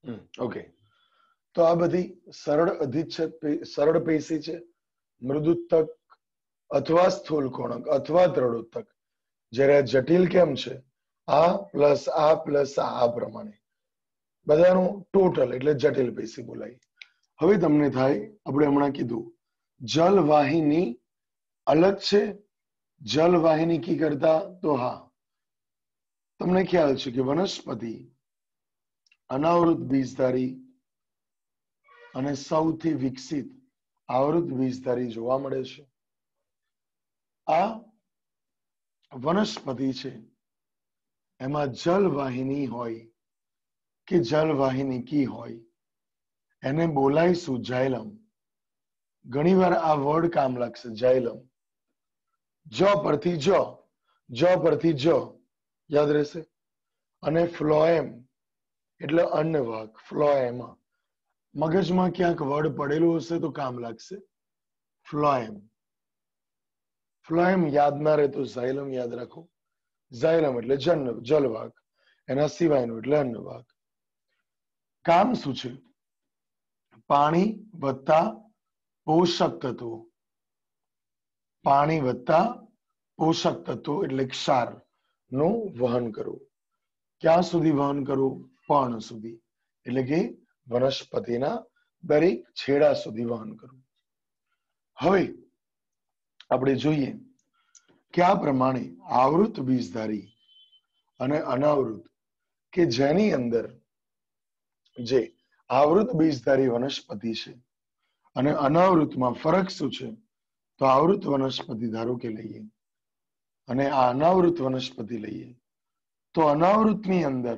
Okay, તો આ બધી સરળ અધિચ્છદ સરળ પેશી છે, મૃદુત્તક અથવા સ્થૂલકોણક અથવા દ્રઢોત્તક. જ્યારે આ જટિલ કેમ છે? આ પ્લસ આ પ્રમાણે બધાનું ટોટલ એટલે જટિલ પેશી બોલાય. હવે તમને થાય, આપણે હમણાં કીધું જલવાહિની અલગ છે જલવાહિની કી કરતા. તો હા, તમને ખ્યાલ છે કે વનસ્પતિ અનાવૃત બીજધારી અને સૌથી વિકસિત આવૃત બીજધારી જોવા મળે છે. આ વનસ્પતિ છે એમાં જલવાહિની હોય કે જલવાહિની કી હોય એને બોલાઈશું જાયલમ. ઘણીવાર આ વર્ડ કામ લાગશે, જાયલમ. પરથી પરથી યાદ રહેશે. અને ફ્લોએમ એટલે અન્નવાહક. ફ્લોએમા મગજમાં ક્યાંક વર્ડ પડેલું હશે તો કામ લાગશે. ફ્લોએમ ફ્લોએમ યાદ ના રહે તો ઝાયલમ યાદ રાખો. ઝાયલમ એટલે જલવાહક, એના સિવાયનું એટલે અન્નવાહક. કામ શું છે? પાણી વત્તા પોષક તત્વો. પાણી વત્તા પોષક તત્વો એટલે ક્ષાર નું વહન કરવું. ક્યાં સુધી વહન કરવું? પર્ણ સુધી, એટલે કે વનસ્પતિના દરેક છેડા સુધી વહન કરવું. હવે આપણે જોઈએ કે આ પ્રમાણે આવૃત બીજધારી અને અનાવૃત, કે જેની અંદર જે આવૃત બીજધારી વનસ્પતિ છે અને અનાવૃતમાં ફરક શું છે? તો આવૃત વનસ્પતિ ધારો કે લઈએ અને આ અનાવૃત વનસ્પતિ લઈએ, તો અનાવૃતની અંદર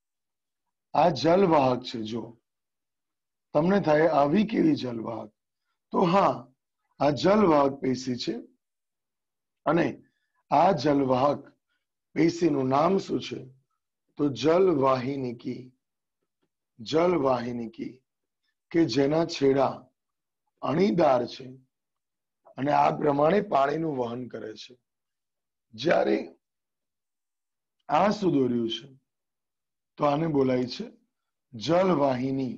આ જલવાહક છે. જો તમને થાય આવી કેવી જલવાહક, તો હા, આ જલવાહક પેશી છે અને આ જલવાહક પેશીનું નામ શું છે? તો જલવાહિનીકી. જલવાહિનીકી કે જેના છેડા અણીદાર છે અને આ પ્રમાણે પાણીનું વહન કરે છે. જ્યારે આ શું દોર્યું છે? તો આને બોલાય છે જલવાહિની.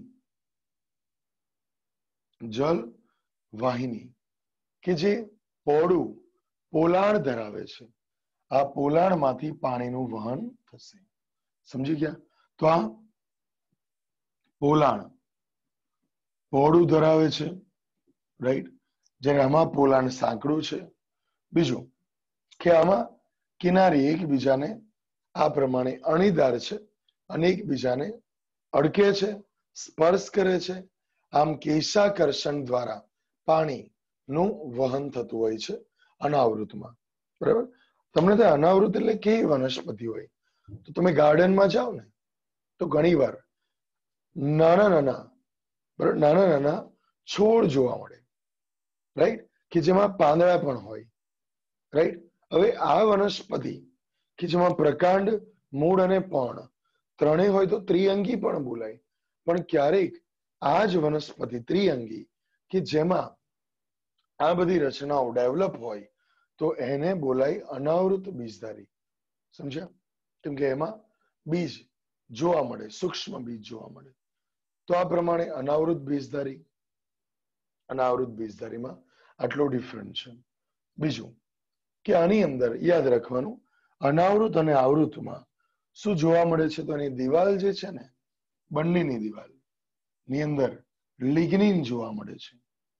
જલવાહિની કે જે પોલાણ ધરાવે છે. આ પોલાણમાંથી પાણીનું વહન થશે. સમજી ગયા? તો આ પોલાણ પહોળું ધરાવે છે, રાઈટ? જ્યારે આમાં પોલાણ સાંકડું છે. બીજું કે આમાં કિનારી એકબીજાને આ પ્રમાણે અણીદાર છે અને એકબીજાને અડકે છે, સ્પર્શ કરે છે. આમ કેશાકર્ષણ દ્વારા પાણીનું વહન થતું હોય છે અનાવૃતમાં. બરાબર? તમને તો અનાવૃત એટલે કેવી વનસ્પતિ હોય? તો તમે ગાર્ડનમાં જાઓ ને તો ઘણી વાર નાના છોડ જોવા મળે, રાઈટ? કે જેમાં પાંદડા પણ હોય, રાઈટ? હવે આ વનસ્પતિ કે જેમાં પ્રકાંડ, મૂળ અને પર્ણ ત્રણેય હોય તો ત્રિઅંગી પણ બોલાય. પણ ક્યારેક આ જ વનસ્પતિ ત્રિઅંગી કે જેમાં આ બધી રચનાઓ ડેવલપ હોય તો એને બોલાય અનાવૃત બીજધારી. સમજ્યા? કેમ કે એમાં બીજ જોવા મળે, સૂક્ષ્મ બીજ જોવા મળે. તો આ પ્રમાણે અનાવૃત બીજધારીમાં આટલો ડિફરન્ટ છે. બીજું કે આની અંદર યાદ રાખવાનું, અનાવૃત અને આવૃતમાં શું જોવા મળે છે? તો એની દિવાલ જે છે ને, બંનેની દિવાલ ની અંદર લિગ્નિન જોવા મળે છે.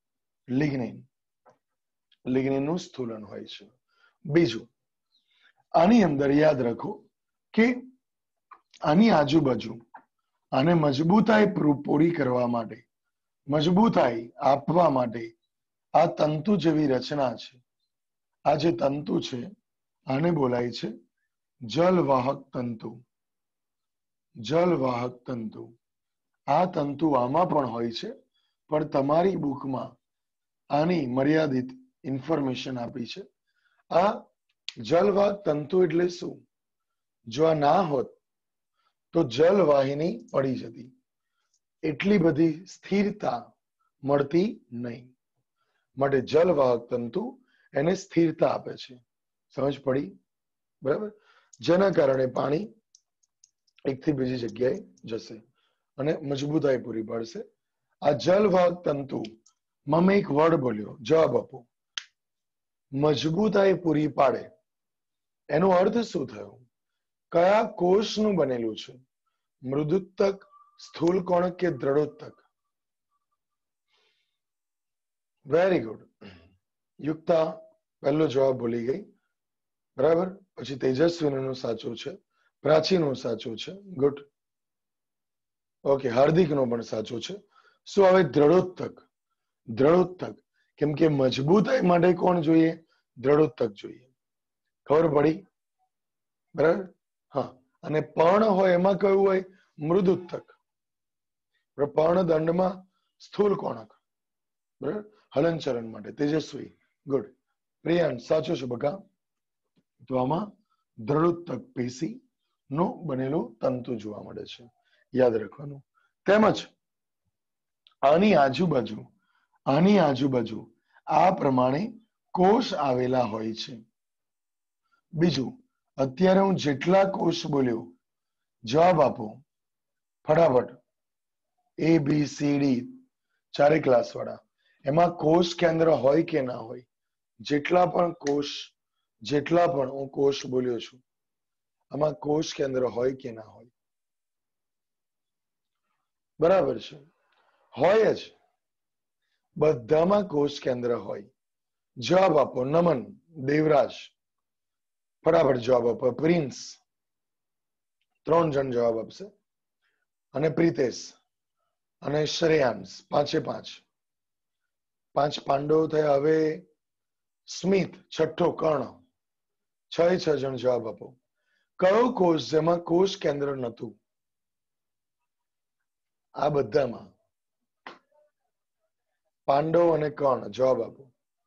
લિગ્નિનનું સ્થૂલન હોય છે. બીજું, આની અંદર યાદ રાખો કે આની આજુબાજુ આને મજબૂતાઈ પૂરી કરવા માટે, મજબૂતાઈ આપવા માટે આ તંતુ જેવી રચના છે. આ જે તંતુ છે આને બોલાય છે જલવાહક તંતુ. જલવાહક તંતુ. આ તંતુ આમાં પણ હોય છે, પણ તમારી બુકમાં આની મર્યાદિત ઇન્ફોર્મેશન આપી છે. આ જલવાહક તંતુ એટલે શું? જો આ ના હોત તો જલવાહિની પડી જતી. એટલી બધી સ્થિરતા મળતી નહીં. માટે જલવાહક તંતુ એને સ્થિરતા આપે છે. સમજ પડી? બરાબર? જેના કારણે પાણી એકથી બીજી જગ્યાએ જશે. અને મજબૂતાઈ પૂરી પાડશે. આ જલવાહક તંતુ માં મેં એક વર્ડ બોલ્યો, જવાબ આપો. મજબૂતાઈ પૂરી પાડે એનો અર્થ શું થયો? કયા કોષનું બનેલું છે? મૃદુત્તક, સ્થૂલકોણક કે દ્રઢોત્તક? Very good. યુક્તા પહેલો જવાબ ભૂલી ગઈ, બરાબર. પછી તેજસ્વીનો સાચું છે, પ્રાચીનો સાચું છે, ગુડ. ઓકે, હાર્દિકનો પણ સાચું છે. શું આવે? દ્રઢોત્તક. દ્રઢોત્તક, કેમ કે મજબૂતાઈ માટે કોણ જોઈએ? દ્રઢોત્તક જોઈએ. ખબર પડી? બરાબર. હા, અને પર્ણ હોય એમાં કયું હોય? મૃદુત્તક. પર્ણદંડમાં સ્થૂલકોણક, બરાબર, હલનચલન માટે. તેજસ્વી, ગુડ. પ્રિયાંશ સાચું છે બકા. તો આમાં દ્રઢોત્તક પેશી નો બનેલું તંતુ જોવા મળે છે, યાદ રાખવાનું. તેમજ આની આજુબાજુ આ પ્રમાણે કોષ આવેલા હોય છે. બીજું, અત્યારે હું જેટલા કોષ બોલ્યો જવાબ આપો ફટાફટ. A B C D ચારે ક્લાસ વાળા, એમાં કોષ કેન્દ્ર હોય કે ના હોય? જેટલા પણ હું કોષ બોલ્યો છું, આમાં કોષ કેન્દ્ર હોય કે ના હોય? બરાબર છે, હોય જ. બધામાં કોષ કેન્દ્ર હોય. જવાબ આપો. નમન, દેવરાજ ફટાફટ જવાબ આપો. પ્રિન્સ 3 જણ જવાબ આપશે, અને પ્રિતેશ અને શ્રેયાંશ 5 પાંડવો થયા. હવે સ્મિત છઠ્ઠો, કર્ણ 6 જણ જવાબ આપો. કયો કોષ જેમાં કોષ કેન્દ્ર નતું? આ બધામાં પાંડવ અને કર્ણ જવાબ આપો.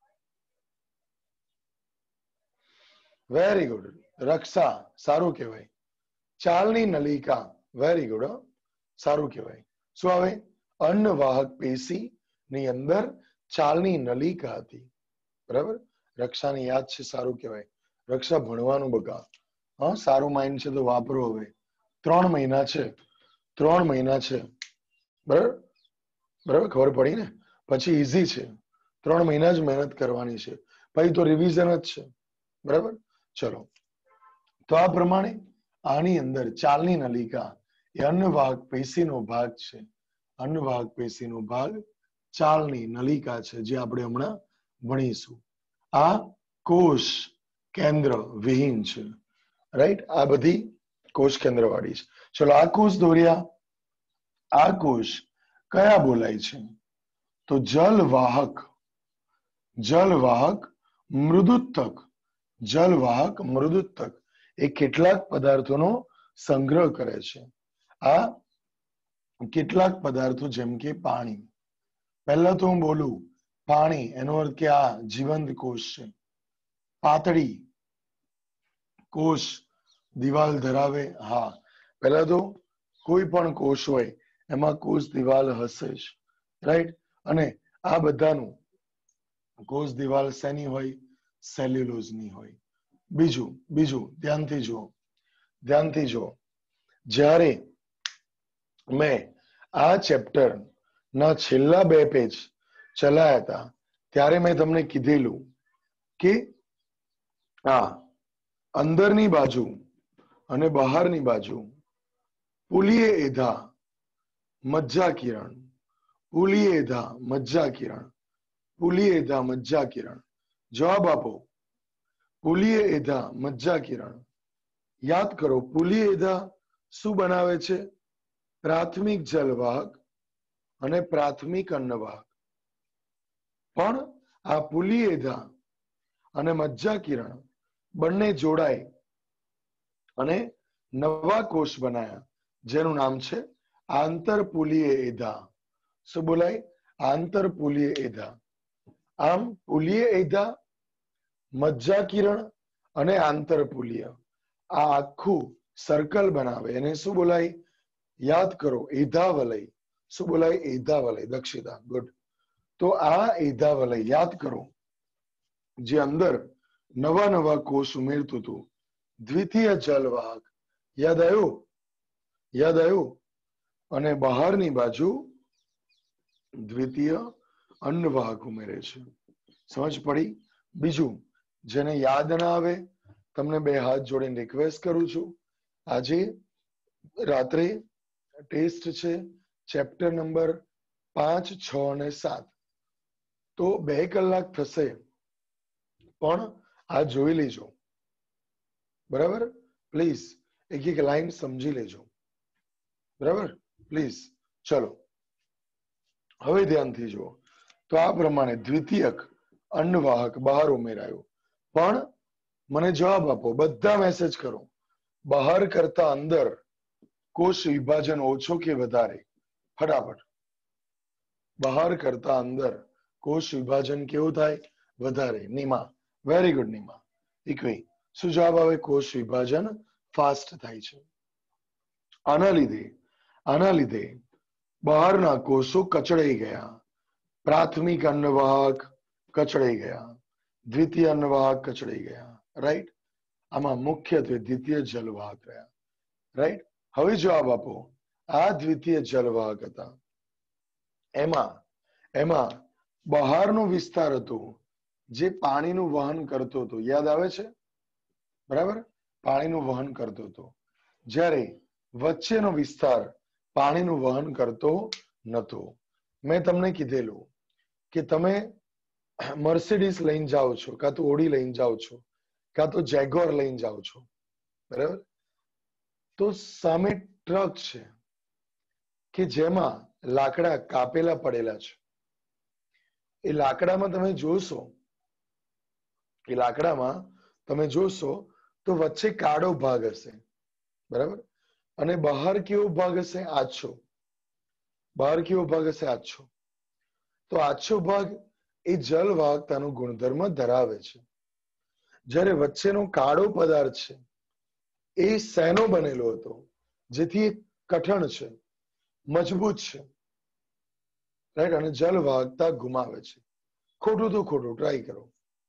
Very good. રક્ષા, સારું કહેવાય. ચાલની નલિકા, વેરી ગુડ, સારું કહેવાય. શું આવે? અન્નવાહક પેશી ની અંદર ચાલની નલિકા હતી, બરાબર. રક્ષાને યાદ છે, સારું કહેવાય. રક્ષા ભણવાનું બકા. હા, સારું માઇન્ડ છે તો વાપરો. હવે 3 મહિના છે, 3 મહિના છે, બરાબર. બરાબર, ખબર પડી ને? પછી ઈઝી છે. 3 મહિના જ મહેનત કરવાની છે, પછી તો રિવિઝન જ છે, બરાબર. ચલો, તો આ પ્રમાણે આની અંદર ચાલની નલિકા એ અન્નવાહક પેશીનો ભાગ છે. અન્નવાહક પેશીનો ભાગ ચાલની નલિકા છે, જે આપણે હમણાં ભણીશું. આ કોષ કેન્દ્ર વિહીન છે, રાઈટ. આ બધી કોષ કેન્દ્ર વાળી છે. ચલો, આ કોષ દોર્યા. આ કોષ કયા બોલાય છે? તો જલવાહક મૃદુત્તક. જલવાહક મૃદુત્તક એ કેટલાક પદાર્થોનો સંગ્રહ કરે છે. આ કેટલાક પદાર્થો, જેમ કે પાણી. પહેલા તો હું બોલું પાણી, એનો અર્થ કે આ જીવંત કોષ છે. પાતળી કોષ દિવાલ ધરાવે? હા. પહેલા તો કોઈ પણ કોષ હોય એમાં કોષ દિવાલ હશે જ, રાઈટ. અને આ બધાનું કોષ દિવાલ શેની હોય? સેલ્યુલોઝની હોય. બીજું ધ્યાનથી જુઓ. જ્યારે મેં આ ચેપ્ટર ના છેલ્લા 2 પેજ ચલાયા હતા, ત્યારે મેં તમને કીધેલું કે આ અંદરની બાજુ અને બહારની બાજુ પુલીય એધા મજ્જા કિરણ. જવાબ આપો. પુલીય એધા મજ્જા કિરણ. યાદ કરો, પુલીય એધા શું બનાવે છે? પ્રાથમિક જલવાહક અને પ્રાથમિક અન્નવાહક. પણ આ પુલીય એધા અને મજ્જા કિરણ બંને જોડાય અને નવા કોષ બનાયા, જેનું નામ છે આંતરપુલીય એધા. શું બોલાય? આંતરપુલીય એધા. આમ પુલીય એધા, મજ્જા કિરણ અને આંતરપુલીય, આ આખું સર્કલ બનાવે એને શું બોલાય? યાદ કરો, એધાવલય. શું બોલાય? એધાવલય. દક્ષિતા, ગુડ. તો આ એધાવલય યાદ કરો, જે અંદર નવા કોષ ઉમેરતું હતું. દ્વિતીય જલવાહક. યાદ આવ્યું? અને બહારની બાજુ દ્વિતીય અન્નવાહક ઉમેરે છે. સમજ પડી? બીજું, જેને યાદ ના આવે, તમને બે હાથ જોડીને રિક્વેસ્ટ કરું છું, આજે રાત્રે ટેસ્ટ છે, ચેપ્ટર નંબર 5, 6 અને 7. તો 2 કલાક થશે, પણ આ જોઈ લેજો. બરાબર? પ્લીઝ એક એક લાઈન સમજી લેજો. બરાબર? પ્લીઝ. ચલો, હવે ધ્યાનથી જુઓ. તો આ પ્રમાણે દ્વિતીયક અન્નવાહક બહાર ઉમેરાયો. પણ મને જવાબ આપો, બધા મેસેજ કરો. બહાર કરતા અંદર કોષ વિભાજન ઓછો કે વધારે? ફટાફટ. બહાર કરતા અંદર કોષ વિભાજન કેવું થાય? વધારે. Nima, very good Nima. ઇક્વી, શું જવાબ આવે? કોષ વિભાજન ફાસ્ટ થાય છે. આના લીધે બહારના કોષો કચડાઈ ગયા. પ્રાથમિક અન્નવાહક કચડાઈ ગયા, દ્વિતીય અન્નવાહક કચડાઈ ગયા. રાઈટ? આમાં મુખ્યત્વે દ્વિતીય જલવાહક રહ્યા. રાઈટ? હવે જવાબ આપો. આ દ્વિતીય જલવાહક હતા. એમાં બહારનો વિસ્તાર હતો જે પાણીનું વહન કરતો હતો. યાદ આવે છે? બરાબર? પાણીનું વહન કરતો હતો. જ્યારે વચ્ચેનો વિસ્તાર પાણીનું વહન કરતો નતો. મેં તમને કીધેલું કે તમે મર્સિડીઝ લઈને જાઓ છો, કાં તો ઓડી લઈને જાઓ છો, કાં તો જેગોર લઈને જાઓ છો. બરાબર? તો સામે ટ્રક છે કે જેમાં લાકડા કાપેલા પડેલા છે. એ લાકડામાં તમે જોશો તો વચ્ચે કાળો ભાગ હશે. બરાબર? અને બહાર કેવો ભાગ હશે? આછો. બહાર કેવો ભાગ હશે? આછો. તો આછો ભાગ એ જલ વાહકતાનો ગુણધર્મ ધરાવે છે. જ્યારે વચ્ચેનો કાળો પદાર્થ છે એ શેનો બનેલો હતો? જેથી કઠણ છે, મજબૂત છે. રાઈટ? અને જલ વાહકતા ગુમાવે છે. ખોટું તો ખોટું, ટ્રાય કરો.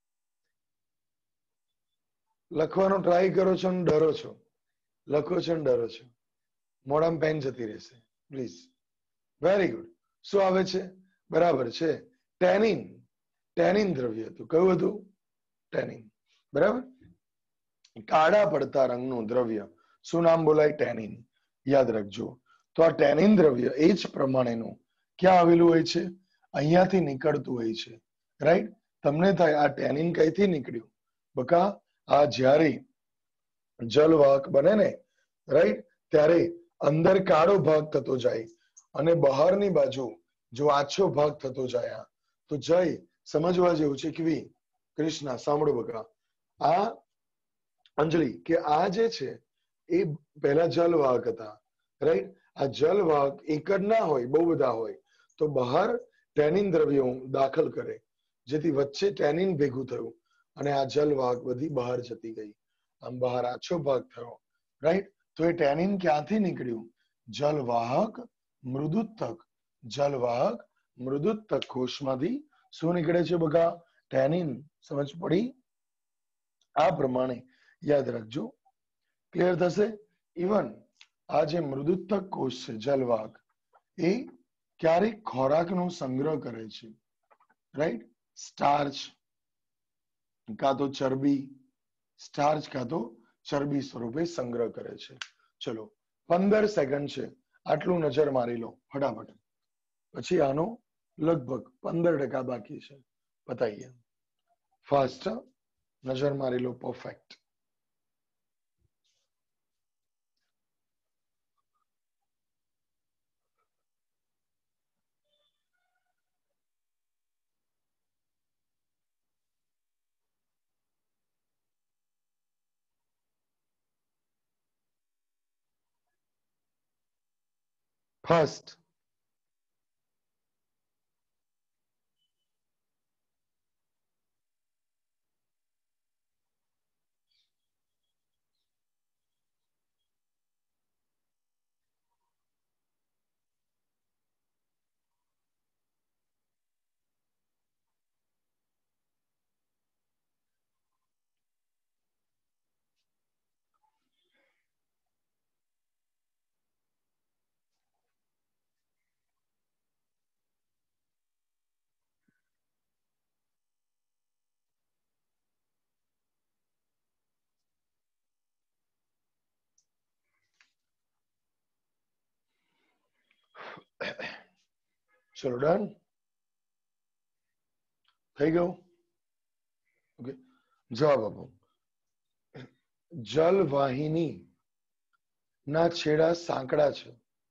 લખવાનો ટ્રાય કરો છો ને ડરો છો. લખો છો ને ડરો છો. મોઢામાં પેન જતી રહેશે. પ્લીઝ. Very good. શું આવે છે? બરાબર છે. ટેનિન. ટેનિન દ્રવ્ય હતું. કયું હતું? ટેનિન. બરાબર? કાળા પડતા રંગનું દ્રવ્ય. શું નામ બોલાય? ટેનિન. યાદ રાખજો. તો આ ટેનિન દ્રવ્ય એ જ પ્રમાણેનું ક્યાં આવેલું હોય છે? અહીંયાથી નીકળતું હોય છે. રાઈટ? તમને થાય આ ટેનિન કઈથી નીકળ્યું? બકા, આ જ્યારે જલવાહક બને ને, રાઈટ, ત્યારે અંદર કાળો ભાગ થતો જાય અને બહારની બાજુ જો આછો ભાગ થતો જાય. તો જય સમજવા જેવું છે. કૃષ્ણ સાંભળો બકા, આ અંજલિ કે આ જે છે એ પહેલા જલવાહક હતા. રાઈટ? આ જલવાહક એક જ ના હોય, બહુ બધા હોય. તો બહાર ટેનિન દ્રવ્યો દાખલ કરે, જેથી વચ્ચે ટેનિન ભેગું થયું અને આ જલવાહક બધી બહાર જતી ગઈ. આમ બહાર આછો ભાગ થયો. રાઈટ? તો એ ટેનિન ક્યાંથી નીકળ્યું? જલવાહક મૃદુતક. જલવાહક મૃદુતક કોષમાંથી શું નીકળે છે બકા? ટેનિન. સમજ પડી? આ પ્રમાણે યાદ રાખજો. ક્લિયર થશે? ઇવન આ જે મૃદુતક કોષ છે, જલવાહક, એ ક્યારેક ખોરાકનો સંગ્રહ કરે છે. રાઈટ? સ્ટાર્ચ કાં તો ચરબી, સ્ટાર્ચ કાં તો ચરબી સ્વરૂપે સંગ્રહ કરે છે. ચલો, 15 સેકન્ડ છે, આટલું નજર મારી લો ફટાફટ. પછી આનો લગભગ 15% બાકી છે. પતાઈએ. ફાસ્ટ. નજર મારી લો. પરફેક્ટ. ફાસ્ટ. ચલો ડન થઈ ગયું ઓકે જવાબ આપો જલવાહિની ના છેડા સાંકડા છે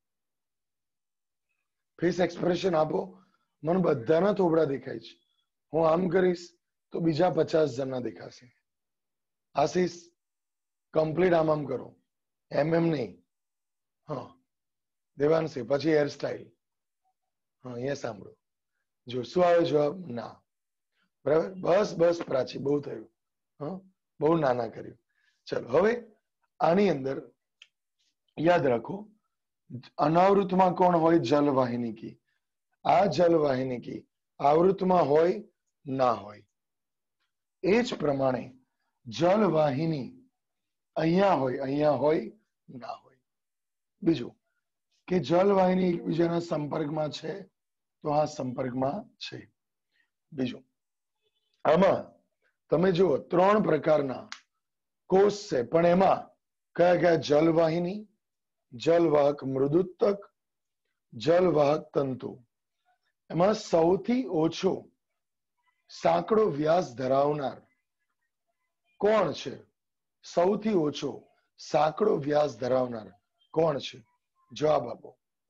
ફેસ એક્સપ્રેશન આપો મને બધાના થોબડા દેખાય છે હું આમ કરીશ તો બીજા 50 જણના દેખાશે આશીષ કમ્પ્લીટ આમ કરો એમ નહીં હા દેવાંશી પછી હેરસ્ટાઈલ હા અહીંયા સાંભળો જો શું આવે જવાબ ના બરાબર બસ બસ પ્રાચી બહુ થયું હા બહુ નાના કર્યું ચલો હવે આની અંદર યાદ રાખો અનાવૃતમાં કોણ હોય જલવાહિની કી આ જલવાહિની કી આવૃતમાં હોય ના હોય એ જ પ્રમાણે જલવાહિની અહીંયા હોય ના હોય બીજું કે જલવાહિની એકબીજાના સંપર્કમાં છે તો આ સંપર્કમાં છે બીજું આમાં તમે જુઓ 3 પ્રકારના કોષ છે પણ એમાં કયા કયા જલવાહિની જલવાહક મૃદુતક જલવાહક તંતુ એમાં સૌથી ઓછો સાંકડો વ્યાસ ધરાવનાર કોણ છે સૌથી ઓછો સાંકડો વ્યાસ ધરાવનાર કોણ છે જવાબ આપો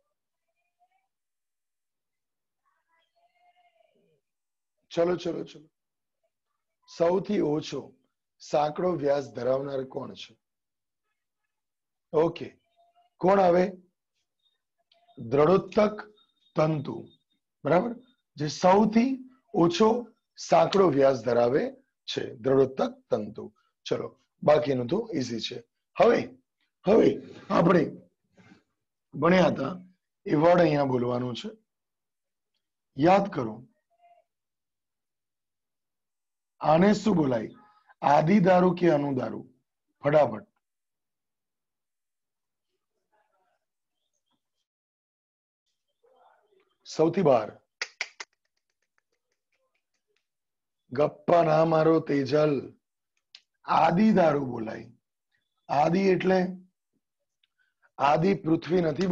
ચલો ચલો ચલો સૌથી ઓછો સાંકડો વ્યાસ ધરાવનાર કોણ છે ઓકે કોણ આવે દ્રઢોત્તક તંતુ બરાબર જે સૌથી ઓછો સાંકડો વ્યાસ ધરાવે છે દ્રઢોત્તક તંતુ ચલો બાકીનું તો ઈઝી છે હવે આપણે ભણ્યા હતા એ વર્ડ અહીંયા બોલવાનું છે યાદ કરો આને શું બોલાય આદિ દારૂ કે અનુદારૂ ફટાફટ સૌથી બહાર ગપ્પા ના મારો તેજલ આદિ દારૂ બોલાય આદિ એટલે આદિ પૃથ્વી નથી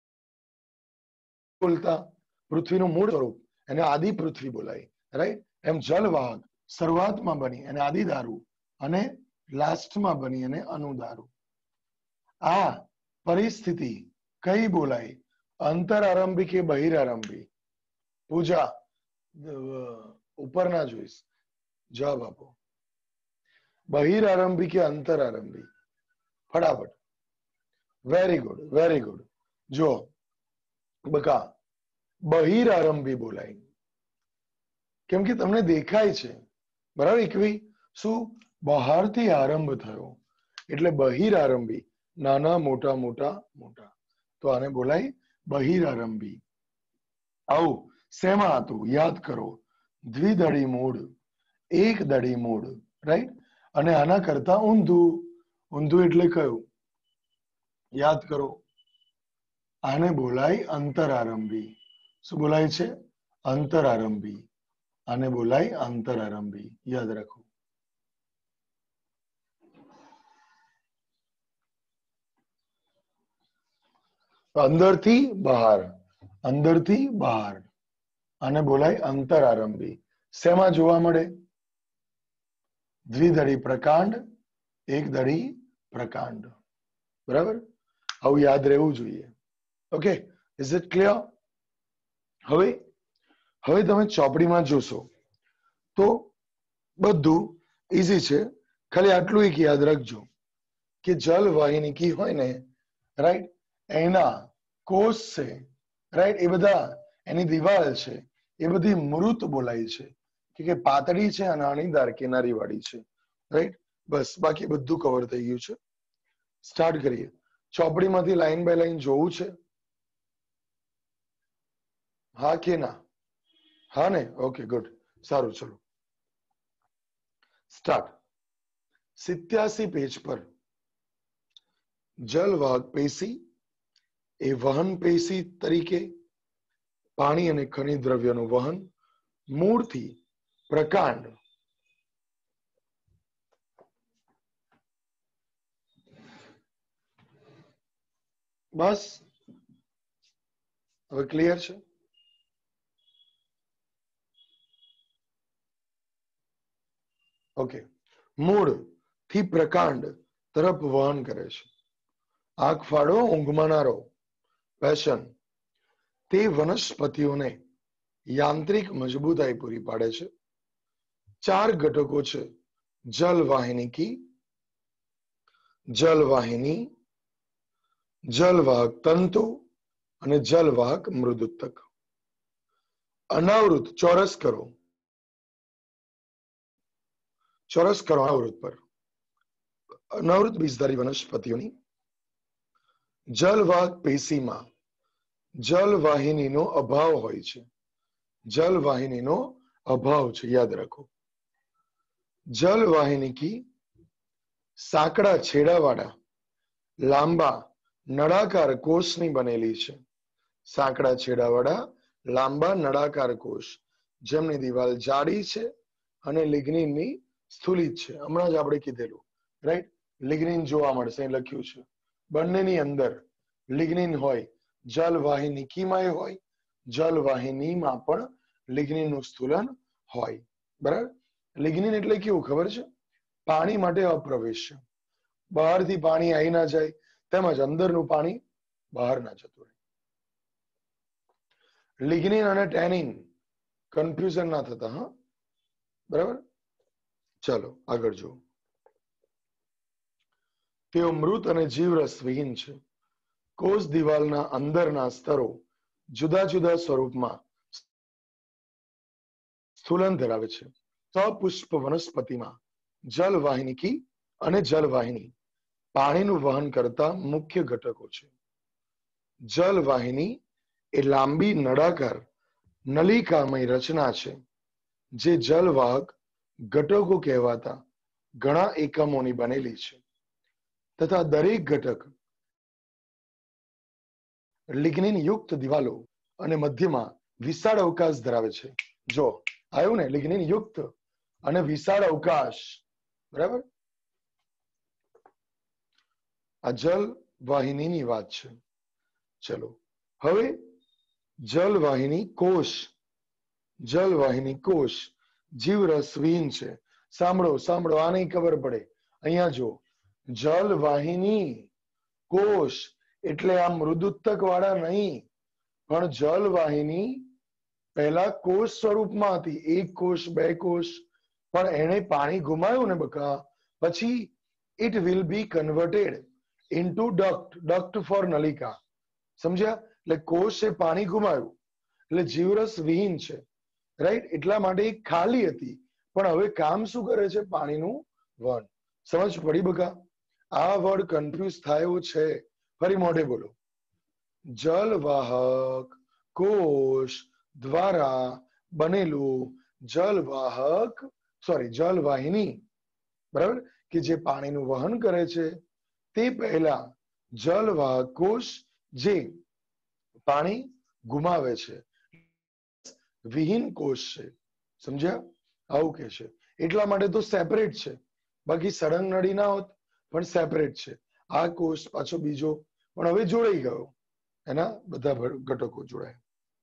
બોલતા પૃથ્વીનું મૂળ સ્વરૂપ એને આદિ પૃથ્વી બોલાય રાઈટ એમ જલવાહક શરૂઆતમાં બની અને આદિ દારૂ અને લાસ્ટમાં બની અને અનુદારૂ આ પરિસ્થિતિ કઈ બોલાય અંતરારંભી કે બહિરારંભી પૂજા ઉપર ના જોઈશ જવાબ આપો બહિરારંભી કે અંતરારંભી ફટાફટ વેરી ગુડ જો બકા બહિરારંભી બોલાય કેમ કે તમને દેખાય છે બરાબર એકવી શું બહારથી આરંભ થયો એટલે બહિરારંભી નાના મોટા મોટા મોટા તો આને બોલાય બહિરારંભી આવું શેમાં હતું યાદ કરો દ્વિદળી મૂળ એક દળી મૂળ રાઈટ અને આના કરતા ઊંધું એટલે કયું યાદ કરો આને બોલાય અંતરારંભી શું બોલાય છે અંતરારંભી આને બોલાય અંતરારંભી યાદ રાખો અંદરથી બહાર આને બોલાય અંતરારંભી શેમાં જોવા મળે દ્વિદળી પ્રકાંડ એક દળી પ્રકાંડ બરાબર આવું યાદ રહેવું જોઈએ ઓકે ઇઝ ઇટ ક્લિયર હવે તમે ચોપડીમાં જોશો તો બધું ઈઝી છે ખાલી આટલું એક યાદ રાખજો કે જલવાહિની કી હોય ને રાઈટ એના કોષ છે રાઈટ એ બધા એની દિવાલ છે એ બધી મૃત બોલાય છે કે પાતળી છે અને અણીદાર કિનારી વાળી છે રાઈટ બસ બાકી બધું કવર થઈ ગયું છે સ્ટાર્ટ કરીએ ચોપડીમાંથી લાઈન બાય લાઈન જોવું છે હા કે ના હા ને ઓકે ગુડ સારું ચલો સ્ટાર્ટ 87 પેજ પર જલવાહક પેશી એ વહન પેશી તરીકે પાણી અને ખનિજ દ્રવ્યનું વહન મૂળથી પ્રકાંડ બસ હવે ક્લિયર છે ઓકે, મૂળ થી પ્રકાંડ તરફ વહન કરે છે. આંખ ફાડો, ઊંઘમાં ના રહો. પેશન તે વનસ્પતિઓને યાંત્રિક મજબૂતાઈ પૂરી પાડે છે. 4 ઘટકો છે: જલવાહિનીકી, જલવાહિની, જલવાહક તંતુ અને જલવાહક મૃદુતક. અનાવૃત ચોરસ કરો, ચોરસ કરો અનાવૃત પર. અનાવૃત બીજધારી વનસ્પતિઓની જલવાહક પેશીમાં જલવાહિનીનો અભાવ હોય છે. જલવાહિનીનો અભાવ છે, યાદ રાખો. જલવાહિનીકી સાંકડા છેડાવાળા લાંબા નળાકાર કોષની બનેલી છે. સાંકડા છેડાવાળા લાંબા નળાકાર કોષ, જેમની દિવાલ જાડી છે અને લિગ્નિનની સ્થુલિત છે. હમણાં જ આપણે કીધેલું, રાઈટ? લિગ્નિન જોવા મળશે, અહીં લખ્યું છે. બંનેની અંદર લિગ્નિન હોય, જલવાહિનીકીમાં હોય, જલવાહિનીમાં પણ લિગ્નિનનું સ્થૂલન હોય. બરાબર? લિગ્નિન એટલે કેવું ખબર છે? પાણી માટે અપ્રવેશ્ય. બહારથી પાણી આવી ના જાય, તેમજ અંદરનું પાણી બહાર ના જતું રહે. લિગ્નિન અને ટેનિન કન્ફ્યુઝન ના થતા, હા? બરાબર? ચાલો આગળ જુઓ. તેઓ મૃત અને જીવરસ વિહીન છે. કોષ દિવાલના અંદરના સ્તરો જુદા જુદા સ્વરૂપમાં સ્થૂલન ધરાવે છે. સપુષ્પ વનસ્પતિમાં જલવાહિનીકી અને જલવાહિની પાણીનું વહન કરતા મુખ્ય ઘટકો છે. જલવાહિની એ લાંબી નળાકાર નલિકામય રચના છે, જે જલવાહક ઘટકો કહેવાતા ઘણા એકમોની બનેલી છે, તથા દરેક ઘટક લિગ્નિન યુક્ત દિવાલો અને મધ્યમાં વિશાળ અવકાશ ધરાવે છે. જો આવ્યું ને, લિગ્નિન યુક્ત અને વિશાળ અવકાશ. બરાબર? આ જલ વાહિનીની વાત છે. ચલો હવે જલવાહિની કોષ, જલવાહિની કોષ જીવરસવિહીન છે. સાંભળો સાંભળો, આ નહીં ખબર પડે. અહીંયા જો, જલવાહિની કોષ એટલે આ મૃદુતક વાળા નહીં, પણ જલવાહિની પહેલા કોષ સ્વરૂપમાં હતી. એક કોષ, બે કોષ, પણ એને પાણી ગુમાવ્યું ને બકા, પછી it will be converted into duct. Duct for નલિકા. સમજ્યા? એટલે કોષ એ પાણી ગુમાવ્યું, એટલે જીવરસ વિહીન છે. રાઈટ? એટલા માટે ખાલી હતી, પણ હવે કામ શું કરે છે? પાણીનું વહન. સમજ પડી બકા? આ વર્ડ કન્ફ્યુઝ થાય એવું છે. ફરી મોઢે બોલો. જલવાહક કોષ દ્વારા બનેલું જલવાહક, જલવાહિની, બરાબર, કે જે પાણીનું વહન કરે છે, તે પહેલા જલવાહક કોષ જે પાણી ગુમાવે છે, વિહીન કોષ છે. સમજ્યા? આવું કે છે. એટલા માટે તો સેપરેટ છે, બાકી સળંગ નળી ના હોત, પણ સેપરેટ છે. આ કોષ પાછો બીજો, પણ હવે જોડાઈ ગયો, એના બધા ઘટકો જોડાય.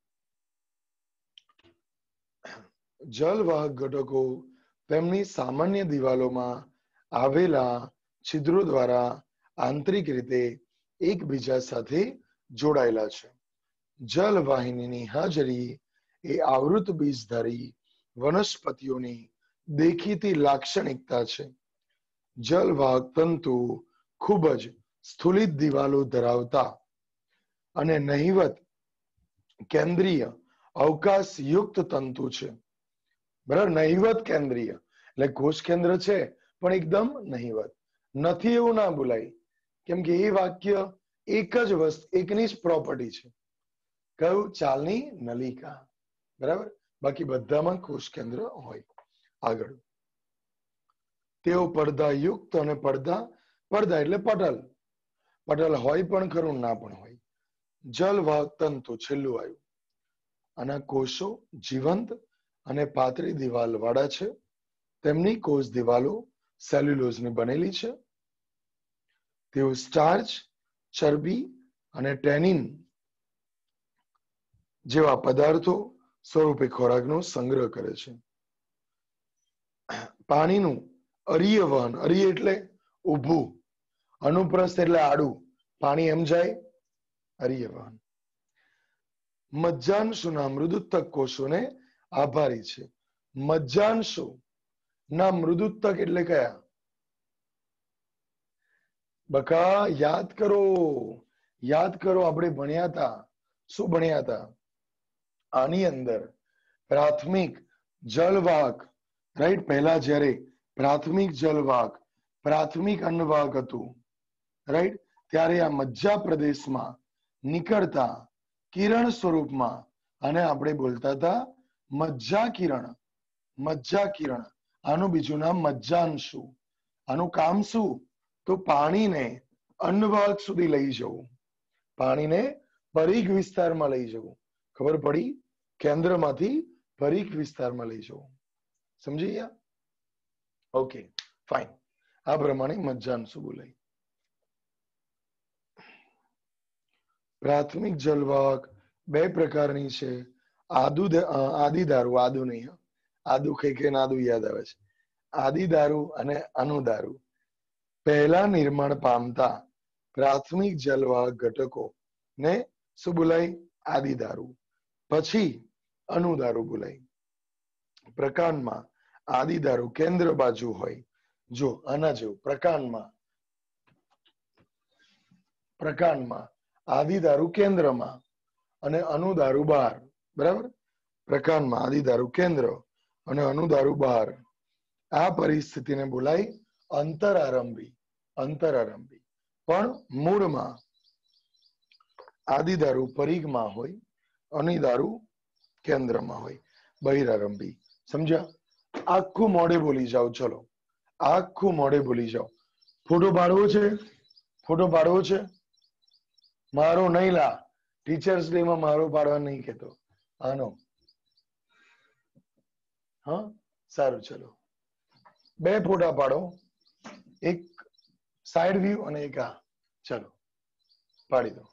જલવાહક ઘટકો તેમની સામાન્ય દિવાલોમાં આવેલા છિદ્રો દ્વારા આંતરિક રીતે એકબીજા સાથે જોડાયેલા છે. જલવાહિનીની હાજરી એ આવૃત બીજધારી વનસ્પતિઓની દેખીતી લાક્ષણિકતા છે. જલવાહક તંતુ ખૂબ જ સ્થુલિત દિવાલો ધરાવતા અને નહિવત કેન્દ્રીય અવકાશયુક્ત તંતુ છે. બરાબર? નહિવત કેન્દ્રીય એટલે કોષ કેન્દ્ર છે, પણ એકદમ નહિવત નથી એવું ના બોલાય, કેમ કે એ વાક્ય એક જ વસ્તુ, એકની જ પ્રોપર્ટી છે. કયું? ચાલની નલિકા. બરાબર? બાકી બધામાં કોષ કેન્દ્ર હોય. આગળ, તેઓ પડદાયુક્ત અને પડદા એટલે પટલ. પટલ હોય પણ ખરું, ના પણ હોય. જલવાહક તંતુ છેલ્લું આવ્યું. આના કોષો જીવંત અને પાતળી દિવાલ વાળા છે. તેમની કોષ દિવાલો સેલ્યુલોઝની બનેલી છે. તેઓ સ્ટાર્ચ, ચરબી અને ટેનિન જેવા પદાર્થો સ્વરૂપે ખોરાકનો સંગ્રહ કરે છે. પાણીનું અરીય વહન, અરીય એટલે ઊભું, અનુપ્રસ્થ એટલે આડું, પાણી એમ જાય, અરીય વહન. મજ્જાંશુના મૃદુત્તક કોષોને આભારી છે. મજ્જાંશુ ના મૃદુત્તક એટલે કયા? બકા યાદ કરો, યાદ કરો, આપણે ભણ્યા હતા. શું ભણ્યા હતા? આની અંદર પ્રાથમિક જલવાહક, રાઈટ, પહેલા જ્યારે પ્રાથમિક જલવાહક, પ્રાથમિક અન્નવાહક હતું, રાઈટ, ત્યારે આ મજ્જા પ્રદેશમાં નીકળતા કિરણ સ્વરૂપમાં અને આપણે બોલતા હતા મજ્જા કિરણ. મજ્જા કિરણ, આનું બીજું નામ મજ્જાંશુ. આનું કામ શું? તો પાણીને અન્નવાહક સુધી લઈ જવું, પાણીને પરિઘ વિસ્તારમાં લઈ જવું. ખબર પડી? કેન્દ્રમાંથી પરિઘ વિસ્તારમાં લઈ જવું. સમજી ગયા? Okay, fine. આ પ્રમાણે મજ્જાંશુ બોલાય. પ્રાથમિક જલવાહક બે પ્રકારની છે. આદિદારુ, આદુ નહીં, આદુ ખાઈ ખાઈને આદુ યાદ આવે છે. આદિદારુ અને અનુદારુ પહેલા નિર્માણ પામતા પ્રાથમિક જલવાહક ઘટકો ને શું બોલાય? આદિદારુ. પછી અનુદારુ બોલાય. પ્રકાંડમાં આદિદારુ કેન્દ્ર બાજુ હોય, જો આના જેવું પ્રકાંડમાં આદિદારુ કેન્દ્રમાં અને અનુદારુ બહાર. બરાબર? પ્રકાંડમાં આદિદારુ કેન્દ્ર અને અનુદારુ બહાર. આ પરિસ્થિતિને બોલાય અંતરારંભી. અંતરારંભી. પણ મૂળમાં આદિદારુ પરિઘમાં હોય, અનિદારુ કેન્દ્રમાં હોય. બહિરારંભી. સમજ્યા? આખું મોઢે બોલી જાઓ. ચલો, આખું મોઢે બોલી જાઓ. ફોટો પાડવો છે? ફોટો પાડવો છે? મારો નહીં લા, ટીચર્સ ડે માં મારો પાડવા નહીં કેતો, આનો. હા, સારું, ચલો. બે ફોટા પાડો, એક સાઈડ વ્યૂ અને એક આ. ચલો, પાડી દો.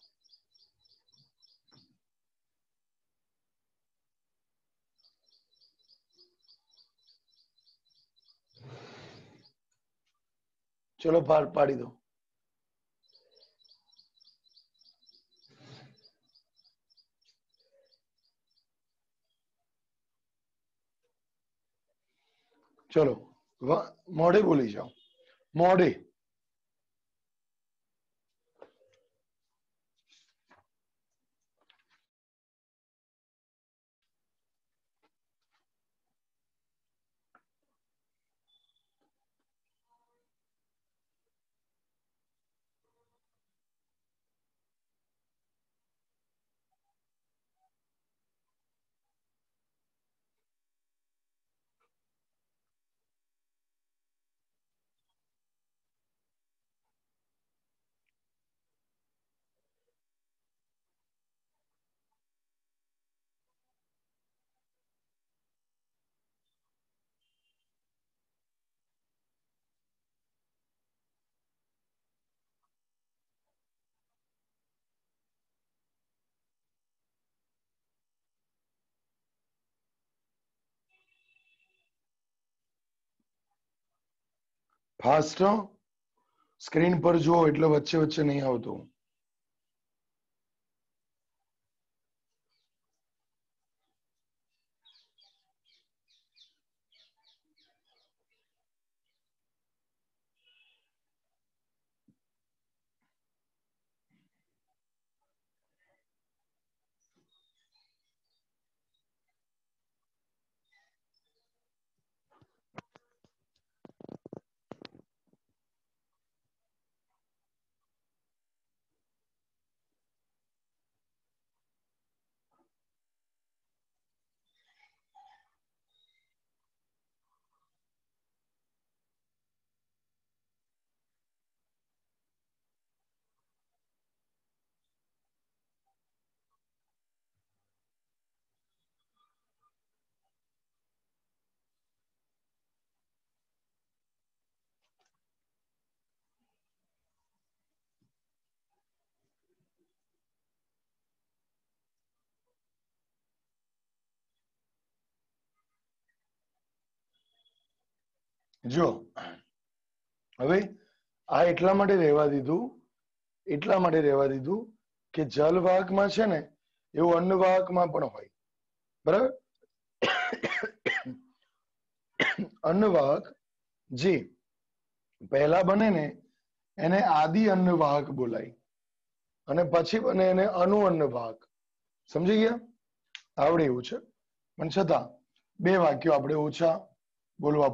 ચલો, પાડી દો. ચલો, મોઢે બોલી જાઓ. મોઢે. ફાસ્ટ. સ્ક્રીન પર જુઓ એટલે વચ્ચે વચ્ચે નહીં આવતું. જો હવે આ એટલા માટે રહેવા દીધું કે જલવાહકમાં છે ને એવું અન્નવાહકમાં પણ હોય, બરાબર. અન્નવાહક જે પહેલા બને ને એને આદિ અન્નવાહક બોલાય અને પછી બને એને અનુ અન્નવાહક. સમજી ગયા? આવડે એવું છે, પણ છતાં બે વાક્યો આપણે ઓછા બોલવા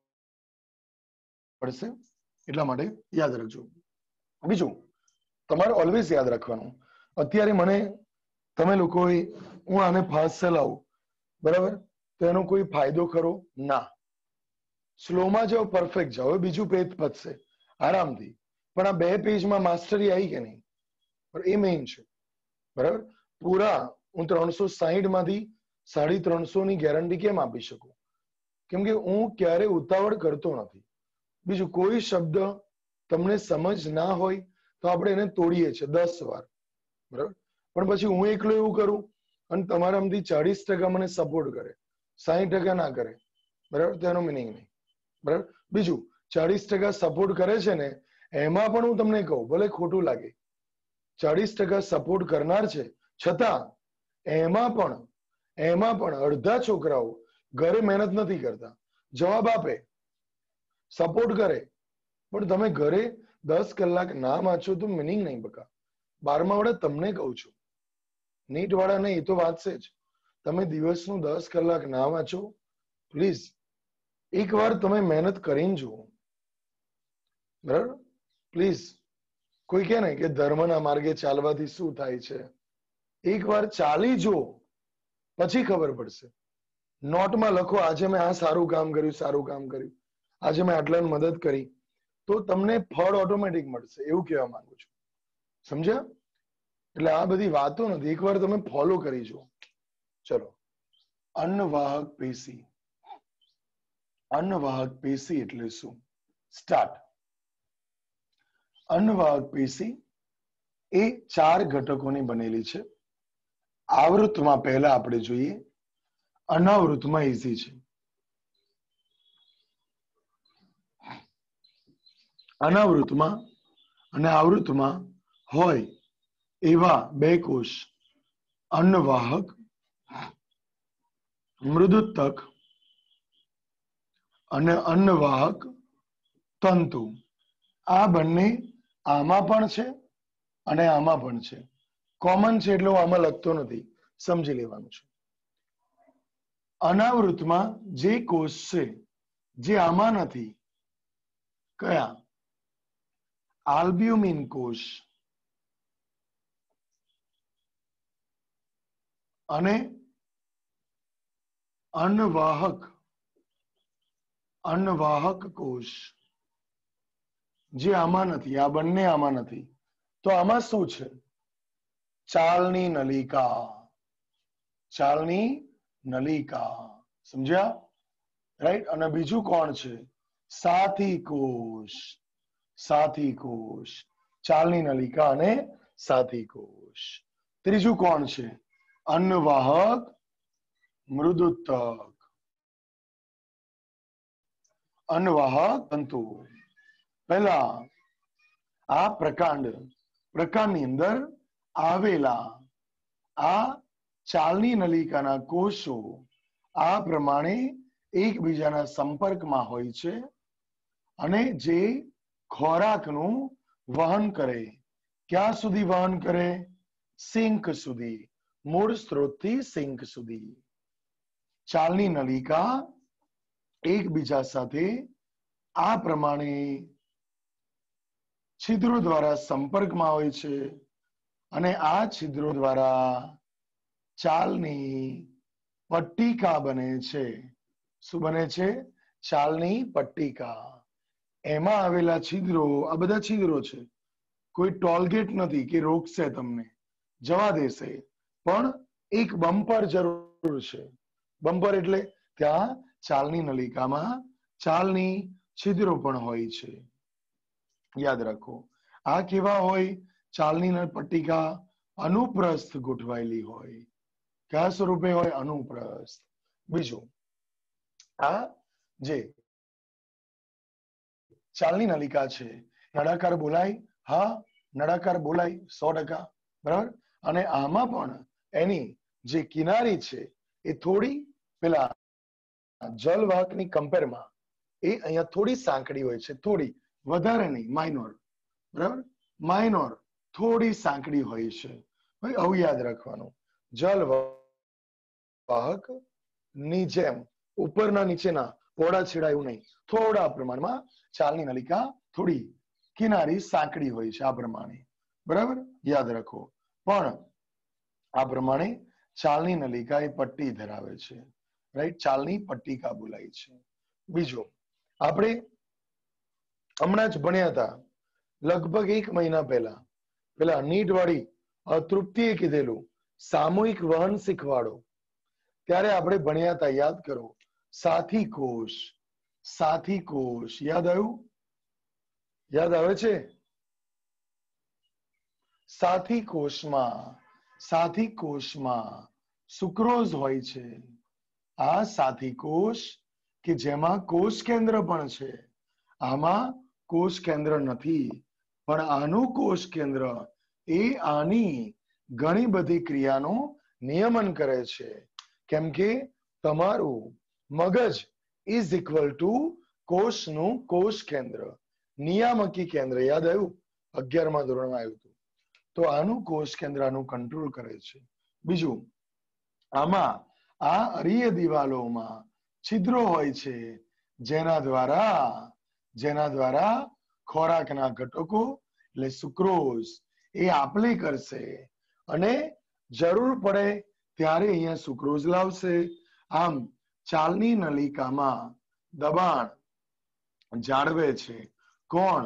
પડશે, એટલા માટે યાદ રાખજો. બીજું તમારે ઓલવેઝ યાદ રાખવાનું, અત્યારે મને તમે લોકો હું આને ફાસ્ટ ચલાવું, બરાબર, તો એનો કોઈ ફાયદો ખરો? ના. સ્લોમાં જાઓ, પરફેક્ટ જાઓ, બીજું પેજ પતશે આરામથી, પણ આ 2 પેજમાં માસ્ટરી આવી કે નહીં, એ મેઇન છે, બરાબર. પૂરા હું 360 માંથી 350 ની ગેરંટી કેમ આપી શકું? કેમ કે હું ક્યારે ઉતાવળ કરતો નથી. બીજું કોઈ શબ્દ તમને સમજ ના હોય તો આપણે એને તોડીએ છીએ 10 વાર, બરાબર. પણ પછી હું એકલો એવું કરું અને તમારામાંથી 40% મને સપોર્ટ કરે, 60% ના કરે, બરાબર, તો એનો મિનિંગ નહીં, બરાબર. બીજું 40% સપોર્ટ કરે છે ને, એમાં પણ હું તમને કહું, ભલે ખોટું લાગે, 40% સપોર્ટ કરનાર છે, છતાં એમાં પણ અડધા છોકરાઓ ઘરે મહેનત નથી કરતા, જવાબ આપે, સપોર્ટ કરે, પણ તમે ઘરે 10 કલાક ના વાંચો તો મિનિંગ નહીં બકા. 12મા વાળા તમને કહું છું, નીટ વાળા નહીં, એ તો વાંચશે જ. તમે દિવસનું 10 કલાક ના વાંચો પ્લીઝ, એકવાર તમે મહેનત કરીને જુઓ, બરાબર, પ્લીઝ. કોઈ કહે ને કે ધર્મના માર્ગે ચાલવાથી શું થાય છે, એકવાર ચાલી જો પછી ખબર પડશે. નોટમાં લખો, આજે મેં આ સારું કામ કર્યું, આજે મેં આટલાને મદદ કરી, તો તમને ફળ ઓટોમેટિક મળશે, એવું કહેવા માંગુ છું. સમજ્યા? એટલે આ બધી વાતો નથી, એકવાર તમે ફોલો કરી જુઓ. ચલો, અન્નવાહક પેશી. અન્નવાહક પેશી એટલે શું? સ્ટાર્ટ. અન્નવાહક પેશી એ 4 ઘટકોની બનેલી છે. આવૃતમાં પહેલા આપણે જોઈએ, અનાવૃતમાં ઈઝી છે. અનાવૃતમાં અને આવૃતમાં હોય એવા 2 કોષ, અન્નવાહક, મૃદુતક અને અન્નવાહક તંતુ. આ બંને આમાં પણ છે અને આમાં પણ છે. કોમન છે એટલે હું આમાં લખતો નથી, સમજી લેવાનું છે. અનાવૃતમાં જે કોષ છે જે આમાં નથી, કયા? આલ્બ્યુમિન કોષ અને અન્નવાહક કોષ જે આમાં નથી, આ બંને આમાં નથી. તો આમાં શું છે? ચાલની નલિકા. ચાલની નલિકા, સમજ્યા? રાઈટ. અને બીજું કોણ છે? સાથી કોષ. સાથી કોષ, ચાલની નલિકા અને સાથી કોષ. ત્રીજું કોણ છે? અન્નવાહક, મૃદુતક, અન્નવાહક તંતુ. પહેલા આ પ્રકાંડની અંદર આવેલા આ ચાલની નલિકાના કોષો આ પ્રમાણે એકબીજાના સંપર્કમાં હોય છે અને જે ખોરાકનું વહન કરે. ક્યાં સુધી વહન કરે? સિંક સુધી, મૂળ સ્ત્રોતથી સિંક સુધી. ચાલની નલિકા એકબીજા સાથે આ પ્રમાણે છિદ્રો દ્વારા સંપર્કમાં હોય છે અને આ છિદ્રો દ્વારા ચાલની પટ્ટિકા બને છે. શું બને છે? ચાલની પટ્ટિકા. એમાં આવેલા છિદ્રો, આ બધા છિદ્રો છે, કોઈ ટોલગેટ નથી કે રોકશે તમને, જવા દેશે, પણ એક બમ્પર જરૂર છે. બમ્પર એટલે ત્યાં ચાલની નલિકામાં ચાલની છિદ્રો પણ હોય છે. યાદ રાખો, આ કેવા હોય? ચાલની પટ્ટિકા અનુપ્રસ્થ ગોઠવાયેલી હોય. કયા સ્વરૂપે હોય? અનુપ્રસ્થ. બીજું, આ જે ચાલની નલિકા છે, નળાકાર બોલાય? હા, નળાકાર બોલાય 100%, બરાબર. અને આમાં પણ એની જે કિનારી છે એ થોડી પેલા જલવાહકની કમ્પેરમાં એ અહીંયા થોડી સાંકડી હોય છે, થોડી, વધારે નહીં, માઇનોર, બરાબર, માઇનોર, થોડી સાંકડી હોય છે. ભાઈ આવું યાદ રાખવાનું. જલવાહક ની જેમ ઉપરના નીચેના પોળા છેડા એવું નહીં, થોડા પ્રમાણમાં ચાલની નલિકા થોડી કિનારી સાંકડી હોય છે, આ પ્રમાણે, બરાબર, યાદ રાખો. પણ આ પ્રમાણે ચાલની નલિકા એ પટ્ટી ધરાવે છે, રાઈટ, ચાલની પટ્ટિકા બોલાય છે. બીજું આપણે હમણાં જ ભણ્યા હતા, લગભગ 1 મહિના પહેલા, પેલા નીટ વાળી તૃપ્તિએ કીધેલું સામૂહિક વહન શીખવાડો, ત્યારે આપણે ભણ્યા હતા, યાદ કરો, સાથી કોષ. સાથી કોષ યાદ આવ્યું? યાદ આવે છે? સાથી કોષમાં સુક્રોઝ હોય છે. આ સાથી કોષ કે જેમાં કોષ કેન્દ્ર પણ છે. આમાં કોષ કેન્દ્ર નથી, પણ આનું કોષ કેન્દ્ર એ આની ઘણી બધી ક્રિયાનું નિયમન કરે છે. કેમ કે તમારું મગજ ઇઝ ઇક્વલ ટુ કોષનું કોષ કેન્દ્ર, નિયામકી કેન્દ્ર. યાદ આવ્યું? 11મા ધોરણમાં આવ્યું હતું. તો આનું કોષ કેન્દ્ર આનું કંટ્રોલ કરે છે. બીજું, આમાં આ અરીય દિવાલોમાં છિદ્રો હોય છે, જેના દ્વારા ખોરાકના ઘટકો એટલે સુક્રોઝ એ આપલે કરશે અને જરૂર પડે ત્યારે અહીંયા સુક્રોઝ લાવશે. આમ ચાલની નલિકામાં દબાણ જાળવે છે કોણ?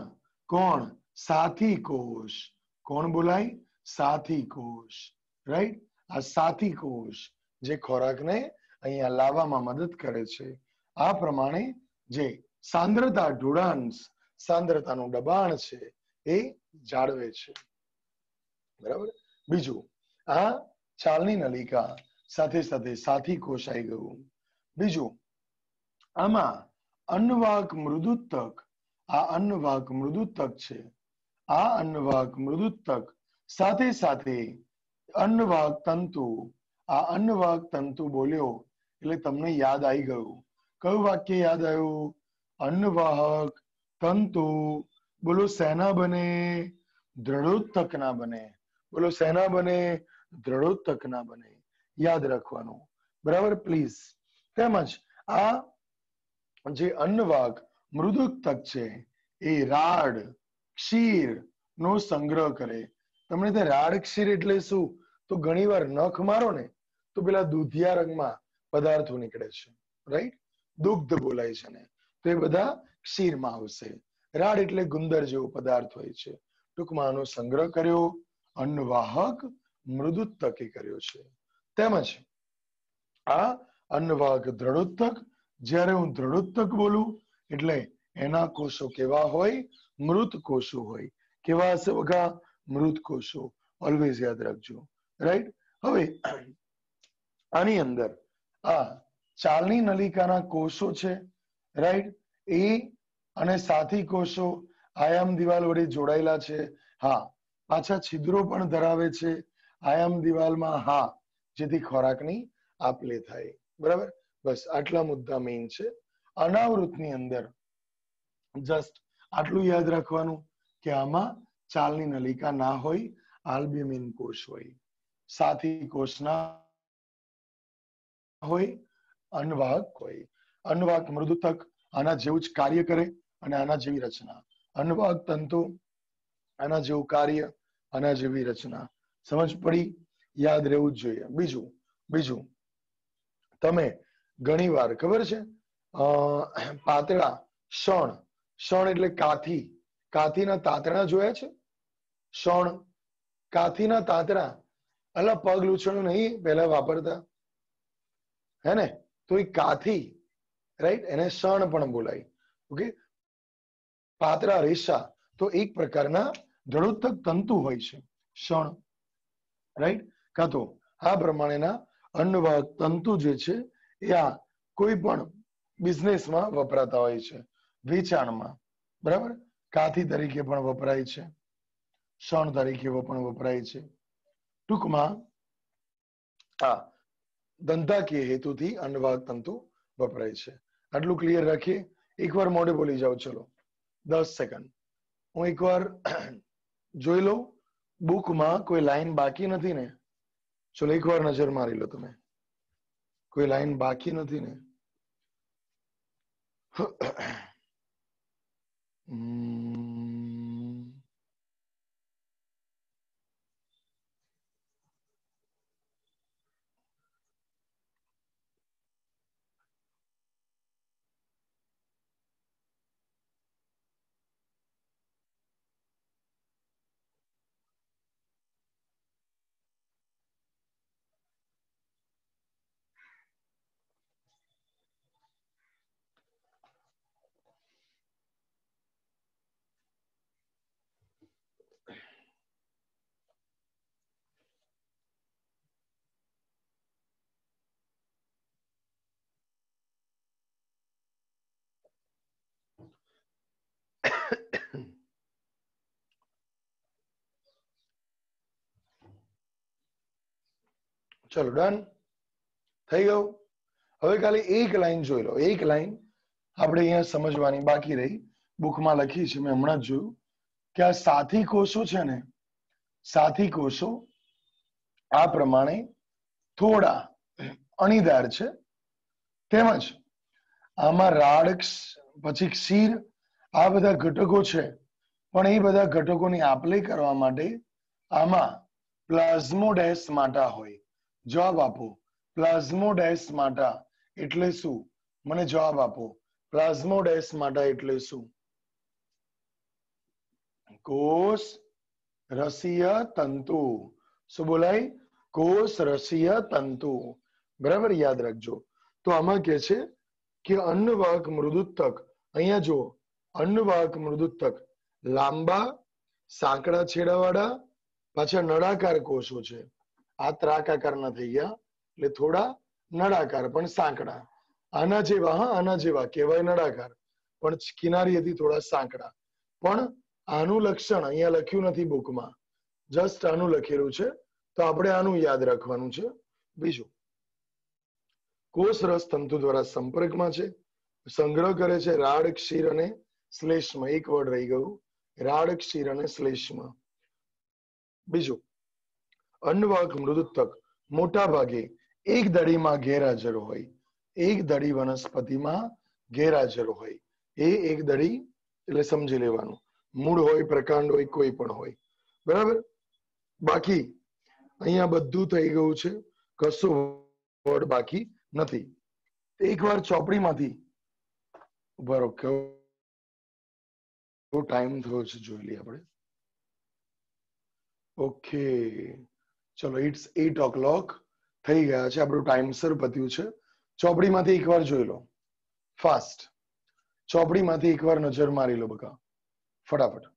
સાથી કોષ. કોણ બોલાય? સાથી કોષ, રાઈટ. આ સાથી કોષ જે ખોરાકને અહીંયા લાવવામાં મદદ કરે છે. આ પ્રમાણે જે સાંદ્રતા ઢોળાંશ, સાંદ્રતાનું દબાણ છે એ જાળવે છે, બરાબર. બીજું, આ ચાલની નલિકા સાથે સાથે સાથી કોષ આવી ગયું. બીજું, આમાં અન્નવાહક મૃદુતક, આ અન્નવાહક મૃદુતક છે. આ અન્નવાહક મૃદુતક સાથે સાથે અન્નવાહક તંતુ. આ અન્નવાહક તંતુ બોલ્યો એટલે તમને યાદ આવી ગયું. કયું વાક્ય યાદ આવ્યું? અન્નવાહક તંતુ. બોલો શેના બને? દ્રઢોત્તકના બને. બોલો શેના બને? દ્રઢોત્તકના બને. યાદ રાખવાનું, બરાબર, પ્લીઝ. તેમજ આ જે અન્નવાહક મૃદુતક છે એ રાડ, ક્ષીર નો સંગ્રહ કરે. તમને તે રાડ ક્ષીર એટલે શું? તો ઘણી વાર નખ મારો ને તો પેલા દૂધિયા રંગમાં પદાર્થો નીકળે છે, રાઈટ, દુગ્ધ બોલાય છે ને, તો એ બધા ક્ષીરમાં આવશે. રાડ એટલે ગુંદર જેવો પદાર્થ હોય છે. ટૂંકમાં આનો સંગ્રહ કર્યો અન્નવાહક મૃદુતકે કર્યો છે. તેમજ આ અન્નવાહક દ્રઢોત્તક, જ્યારે હું દ્રઢોત્તક બોલું એટલે એના કોષો કેવા હોય? મૃત કોષો હોય. કેવા હશે બઘા? મૃત કોષો. ઓલવેઝ યાદ રાખજો, રાઈટ. હવે આની અંદર આ ચાલની નલિકાના કોષો છે, રાઈટ, એ અને સાથી કોષો આયામ દિવાલ વડે જોડાયેલા છે. હા, પાછા છિદ્રો પણ ધરાવે છે આયામ દિવાલમાં. હા, જેથી ખોરાકની આપ-લે થાય, બરાબર. બસ આટલા મુદ્દા મેઇન છે. અનાવૃતની અંદર જસ્ટ આટલું યાદ રાખવાનું કે આમાં ચાલની નલિકા ના હોય, આલ્બ્યુમિન કોષ હોય. સાથી કોષ ના હોય, અન્નવાહક હોય. અન્નવાહક મૃદુતક આના જેવું જ કાર્ય કરે અને આના જેવી રચના. અન્નવાહક તંતુ આના જેવું કાર્ય, આના જેવી રચના. સમજ પડી? યાદ રહેવું જ જોઈએ. બીજું તમે ઘણી વાર ખબર છે પાતળા શણ એટલે કાથી, કાથીના તાતણા જોયા છે? શણ, કાથીના તાતણા, અલા પગ લૂછવાનું નહીં પહેલા વાપરતા, હે ને? તો એ કાથી, રાઈટ, એને શણ પણ બોલાય. ઓકે, પાતળા રેશા તો એક પ્રકારના દ્રઢોત્તક તંતુ હોય છે શણ, રાઈટ. કાં તો આ પ્રમાણેના અન્નવાહક તંતુ જે છે એ આ કોઈ પણ બિઝનેસમાં વપરાતા હોય છે, વેચાણમાં, બરાબર, કાથી તરીકે પણ વપરાય છે, ક્ષણ તરીકે પણ વપરાય છે. ટૂંકમાં આ ધંધાકીય હેતુથી અન્નવાહક તંતુ વપરાય છે. આટલું ક્લિયર રાખીએ. એકવાર મોઢે બોલી જાઓ. ચલો 10 સેકન્ડ. હું એકવાર જોઈ લઉં બુકમાં કોઈ લાઈન બાકી નથી ને? ચલો એકવાર નજર મારી લો તમે. કોઈ લાઈન બાકી નથી ને? ચલો ડન થઈ ગયું. હવે ખાલી એક લાઈન જોઈ લો. એક લાઈન આપણે અહીંયા સમજવાની બાકી રહી. બુકમાં લખી છે, મેં હમણાં જ જોયું કે આ સાથી કોષો છે ને, સાથી કોષો આ પ્રમાણે થોડા અણીદાર છે, તેમજ આમાં રાડ પછી ક્ષીર આ બધા ઘટકો છે, પણ એ બધા ઘટકોની આપ-લે કરવા માટે આમાં પ્લાઝ્મોડેસ્માટા હોય. જવાબ આપો. પ્લાઝ્મોડેસ્માટા એટલે શું? મને જવાબ આપો. પ્લાઝ્મોડેસ્માટા એટલે શું? કોષ રસીય તંતુ. શું બોલાય? કોષ રસીય તંતુ. બરાબર, યાદ રાખજો. તો આમાં કે છે કે અન્નવાહક મૃદુતક, અહીંયા જો અન્નવાહક મૃદુતક લાંબા સાંકડા છેડાવાળા પાછા નળાકાર કોષો છે. આ ત્રાકાકારના થઈ ગયા એટલે થોડા નળાકાર પણ સાંકડા. આના જેવા, હા આના જેવા કહેવાય નળાકાર, પણ કિનારીએથી થોડા સાંકડા. પણ આનું લક્ષણ અહીંયા લખ્યું નથી બુકમાં, જસ્ટ આનું લખેલું છે, તો આપણે આનું યાદ રાખવાનું છે. બીજું, કોષ રસ તંતુ દ્વારા સંપર્કમાં છે, સંગ્રહ કરે છે રાડ, ક્ષીર અને શ્લેષ્મ. એક વર્ડ રહી ગયું, રાડ, ક્ષીર અને શ્લેષ્મ. બીજું, અન્નવાહક મૃદુતક મોટા ભાગે એક દડીમાં ગેરહાજર હોય. એક દડી વનસ્પતિમાં ગેરહાજર હોય. એ એક દડી એટલે સમજી લેવાનું, મૂળ હોય, પ્રકાંડ હોય, કોઈ પણ હોય. બરાબર, બાકી અહીંયા બધું થઈ ગયું છે, કશું વર્ડ બાકી નથી. એકવાર ચોપડીમાંથી ઉભા ટાઈમ થયો છે જોઈ લઈએ આપણે. ઓકે ચલો, ઇટ્સ 8 o'clock થઈ ગયા છે, આપણું ટાઈમસર પત્યું છે. ચોપડીમાંથી એકવાર જોઈ લો ફાસ્ટ. ચોપડીમાંથી એકવાર નજર મારી લો બકા ફટાફટ.